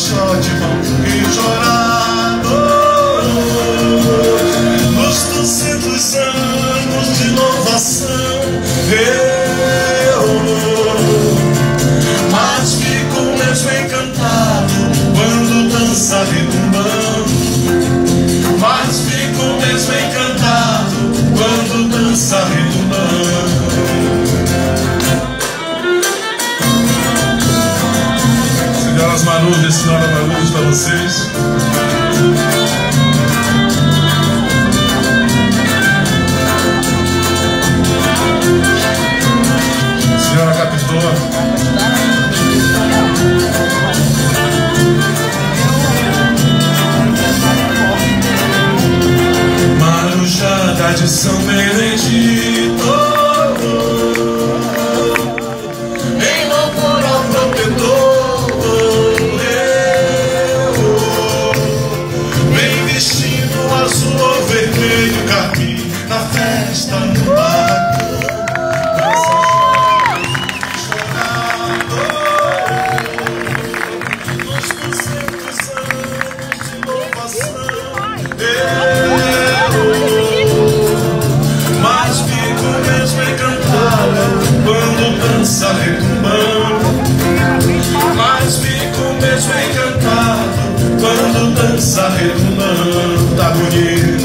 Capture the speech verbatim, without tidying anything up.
caixote vão chorado. Nos duzentos anos de inovação, eu, mas fico mesmo encantado quando dança retumbando. Mas fico mesmo encantado quando dança retumbando. Senhoras Maruzes, senhora Maruzes, para vocês. Senhora Capitona. Marujada de São Benedito, em louvor ao protetor, eu, vem vestindo azul ou vermelho carmim na festa no barracão. Nos duzentos anos de inovação, mas fico mesmo encantado quando dança retumbando. Mas fico mesmo encantado quando dança retumbando. Tá bonito.